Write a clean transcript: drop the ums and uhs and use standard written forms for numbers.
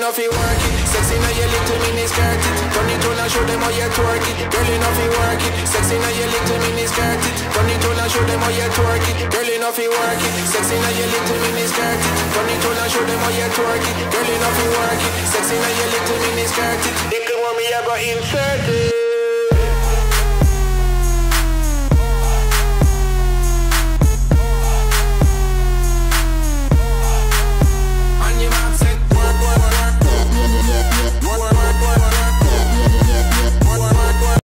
enough you work it. Sexy now your little mini skirt it. Turn it on and show them how you twerk it. Girl enough you work it. Sexy now your little mini skirt it. Turn it on and show them how you twerk it. Girl enough you work it. Sexy now your little mini skirt it. Turn it on and show them how you twerk it. Girl enough you work it. Sexy now your little mini skirt it. Think of me I got insert it.